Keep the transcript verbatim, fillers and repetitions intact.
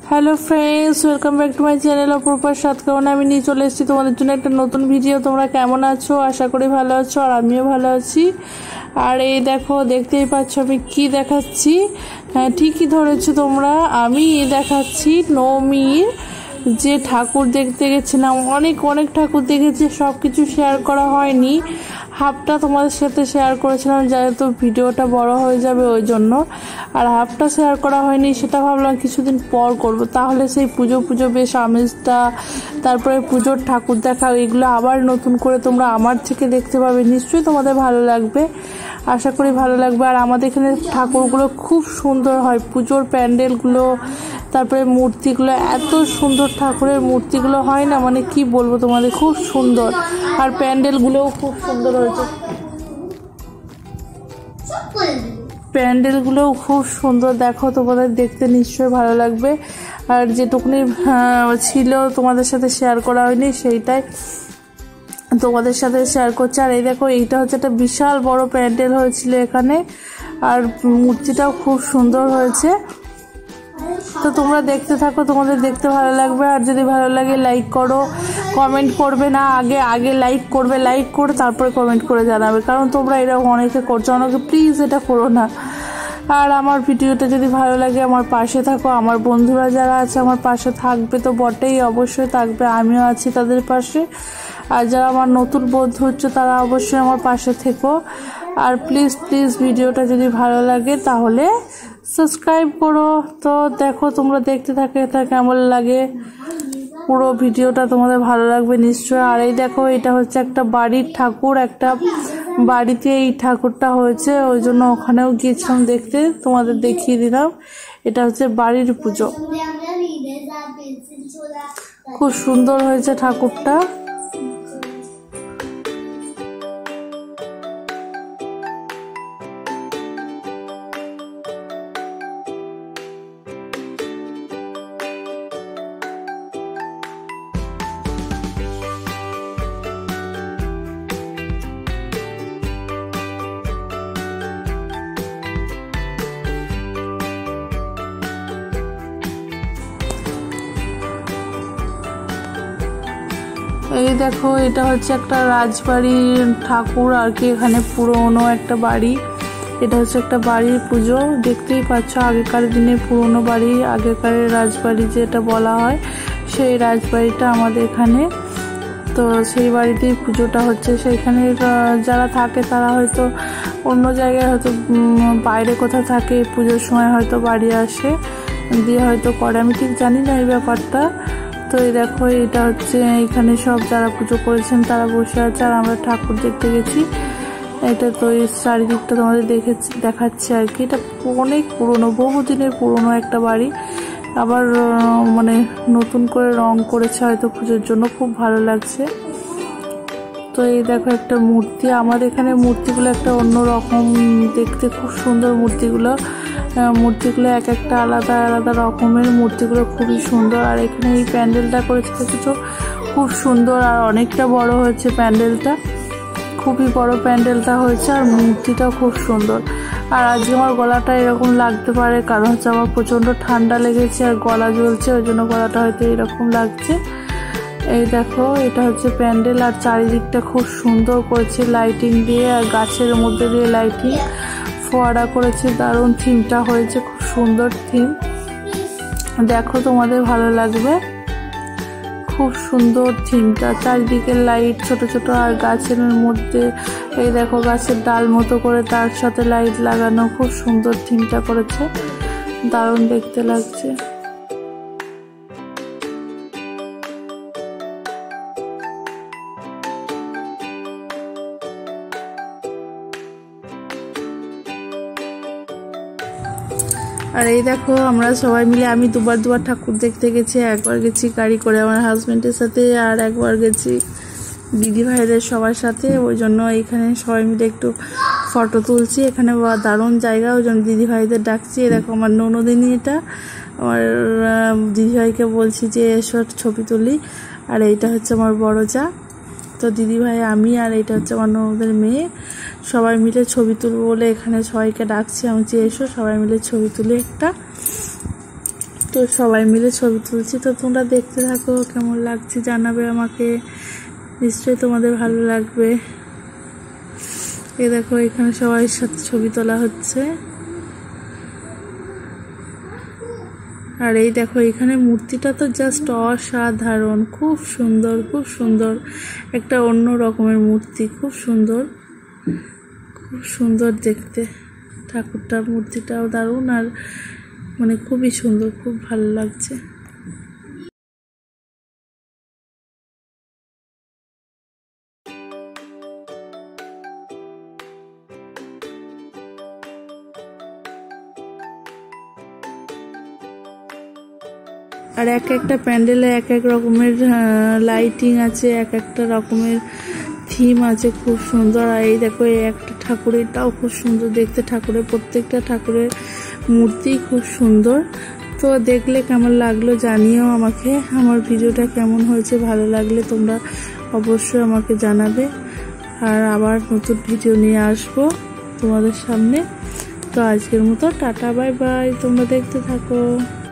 Hello friends, welcome back to my channel অপরূপার সাত কারণে আমি নিয়ে চলে এসেছি তোমাদের জন্য একটা নতুন ভিডিও। তোমরা কেমন আছো? আশা করি ভালো আছো, আর আমিও ভালো আছি। আর এই দেখো, দেখতেই পাচ্ছ আমি কি দেখাচ্ছি। হ্যাঁ, ঠিকই ধরেছো তোমরা, আমি দেখাচ্ছি নবমীর যে ঠাকুর দেখতে গেছিলাম। অনেক অনেক ঠাকুর দেখেছি, সব কিছু শেয়ার করা হয়নি। হাফটা তোমাদের সাথে শেয়ার করেছিলাম, যেহেতু ভিডিওটা বড় হয়ে যাবে ওই জন্য। আর হাফটা শেয়ার করা হয়নি, সেটা ভাবলাম কিছুদিন পর করব, তাহলে সেই পুজো পুজো বেশ আমেজটা, তারপরে পুজোর ঠাকুর দেখা, এগুলো আবার নতুন করে তোমরা আমার থেকে দেখতে পাবে। নিশ্চয়ই তোমাদের ভালো লাগবে, আশা করি ভালো লাগবে। আর আমাদের এখানে ঠাকুরগুলো খুব সুন্দর হয়, পুজোর প্যান্ডেলগুলো, তারপরে মূর্তিগুলো, এত সুন্দর ঠাকুরের মূর্তিগুলো হয় না, মানে কি বলবো তোমাদের, খুব সুন্দর। আর প্যান্ডেলগুলোও খুব সুন্দর হয়েছে, প্যান্ডেলগুলোও খুব সুন্দর। দেখো, তোমাদের দেখতে নিশ্চয়ই ভালো লাগবে। আর যেটুকুনি ছিল তোমাদের সাথে শেয়ার করা হয়নি, সেইটাই তোমাদের সাথে শেয়ার করছি। আর এই দেখো, এইটা হচ্ছে একটা বিশাল বড় প্যান্ডেল হয়েছিল এখানে, আর মূর্তিটাও খুব সুন্দর হয়েছে। তো তোমরা দেখতে থাকো, তোমাদের দেখতে ভালো লাগবে। আর যদি ভালো লাগে লাইক করো, কমেন্ট করবে না, আগে আগে লাইক করবে, লাইক করে তারপরে কমেন্ট করে জানাবে, কারণ তোমরা এরকম অনেকে করছো, অনেকে প্লিজ এটা করো না। আর আমার ভিডিওটা যদি ভালো লাগে আমার পাশে থাকো, আমার বন্ধুরা যারা আছে আমার পাশে থাকবে তো বটেই, অবশ্যই থাকবে, আমিও আছি তাদের পাশে। আর যারা আমার নতুন বন্ধু হচ্ছে তারা অবশ্যই আমার পাশে থেকো। আর প্লিজ প্লিজ ভিডিওটা যদি ভালো লাগে তাহলে সাবস্ক্রাইব করো। তো দেখো, তোমরা দেখতে থাকে এটা কেমন লাগে, পুরো ভিডিওটা তোমাদের ভালো লাগবে নিশ্চয়। আর এই দেখো, এটা হচ্ছে একটা বাড়ির ঠাকুর, একটা বাড়িতে এই ঠাকুরটা হয়েছে, ওই জন্য ওখানেও গিয়েছিলাম দেখতে, তোমাদের দেখিয়ে দিলাম। এটা হচ্ছে বাড়ির পুজো, খুব সুন্দর হয়েছে ঠাকুরটা। এই দেখো, এটা হচ্ছে একটা রাজবাড়ির ঠাকুর আর কি, এখানে পুরনো একটা বাড়ি। এটা হচ্ছে একটা বাড়ির পুজো, দেখতেই পাচ্ছ আগেকার দিনে পুরনো বাড়ি, আগেকার রাজবাড়ি যেটা বলা হয়, সেই রাজবাড়িটা আমাদের এখানে। তো সেই বাড়িতেই পুজোটা হচ্ছে। সেইখানে যারা থাকে তারা হয়তো অন্য জায়গায়, হয়তো বাইরে কোথাও থাকে, পুজোর সময় হয়তো বাড়ি আসে, দিয়ে হয়তো করে, আমি ঠিক জানি না এই ব্যাপারটা। তো এই দেখো, এটা হচ্ছে এখানে সব যারা পুজো করেছেন তারা বসে আছে, আর আমরা ঠাকুর দেখতে গেছি। এটা তো এই চারিদিকটা তোমাদের দেখেছি দেখাচ্ছে আর কি। এটা অনেক পুরনো, বহুদিনের পুরনো একটা বাড়ি, আবার মানে নতুন করে রং করেছে হয়তো পুজোর জন্য, খুব ভালো লাগছে। তো এই দেখো একটা মূর্তি, আমাদের এখানে মূর্তিগুলো একটা অন্য রকম দেখতে, খুব সুন্দর মূর্তিগুলো, মূর্তিগুলো এক একটা আলাদা আলাদা রকমের, মূর্তিগুলো খুবই সুন্দর। আর এখানে এই প্যান্ডেলটা করেছে দেখেছো, খুব সুন্দর, আর অনেকটা বড় হয়েছে প্যান্ডেলটা, খুবই বড় প্যান্ডেলটা হয়েছে, আর মূর্তিটাও খুব সুন্দর। আর আজকে আমার গলাটা এরকম লাগতে পারে, কারণ হচ্ছে আমার প্রচণ্ড ঠান্ডা লেগেছে আর গলা জ্বলছে, ওই জন্য গলাটা হয়তো এরকম লাগছে। এই দেখো, এটা হচ্ছে প্যান্ডেল, আর চারিদিকটা খুব সুন্দর করেছে লাইটিং দিয়ে, আর গাছের মধ্যে দিয়ে লাইটিং ফোয়ারা করেছে, দারুণ থিমটা হয়েছে, খুব সুন্দর থিম। দেখো, তোমাদের ভালো লাগবে, খুব সুন্দর থিমটা, চারিদিকে লাইট ছোট ছোট, আর গাছের মধ্যে এই দেখো গাছের ডাল মতো করে তার সাথে লাইট লাগানো, খুব সুন্দর থিমটা করেছে, দারুণ দেখতে লাগছে। আর এই দেখো, আমরা সবাই মিলে, আমি দুবার দুবার ঠাকুর দেখতে গেছি, একবার গেছি গাড়ি করে আমার হাজবেন্ডের সাথে, আর একবার গেছি দিদি ভাইদের সবার সাথে, ওই জন্য এখানে সবাই মিলে একটু ফটো তুলছি। এখানে দারুণ জায়গা, ওই জন্য দিদি ভাইদের ডাকছি। দেখো আমার ননদিনী, এটা আমার দিদি ভাইকে বলছি যে এসো ছবি তুলি। আর এইটা হচ্ছে আমার বড় যা, তো দিদি ভাই আমি, আর এটা হচ্ছে আমার ননদের মেয়ে, সবাই মিলে ছবি তুলবো বলে এখানে সবাইকে ডাকছি, আমি যে এসো সবাই মিলে ছবি তুলি একটা। তো সবাই মিলে ছবি তুলছি, তো তোমরা দেখতে থাকো, কেমন লাগছে জানাবে আমাকে, নিশ্চয়ই তোমাদের ভালো লাগবে। এই দেখো এখানে সবাই সাথে ছবি তোলা হচ্ছে। আর এই দেখো এখানে মূর্তিটা তো জাস্ট অসাধারণ, খুব সুন্দর, খুব সুন্দর, একটা অন্য রকমের মূর্তি, খুব সুন্দর, খুব সুন্দর দেখতে। ঠাকুরটা মূর্তিটাও দারুণ, আর মানে খুবই সুন্দর, খুব ভালো লাগছে। আর এক একটা প্যান্ডেলে এক এক রকমের লাইটিং আছে, এক একটা রকমের থিম আছে, খুব সুন্দর। আর এই দেখো এই একটা ঠাকুরেরটাও খুব সুন্দর দেখতে, ঠাকুরের প্রত্যেকটা ঠাকুরের মূর্তি খুব সুন্দর। তো দেখলে কেমন লাগলো জানিও আমাকে, আমার ভিডিওটা কেমন হয়েছে, ভালো লাগলে তোমরা অবশ্যই আমাকে জানাবে। আর আবার নতুন ভিডিও নিয়ে আসবো তোমাদের সামনে। তো আজকের মতো টাটা, বাই বাই, তোমরা দেখতে থাকো।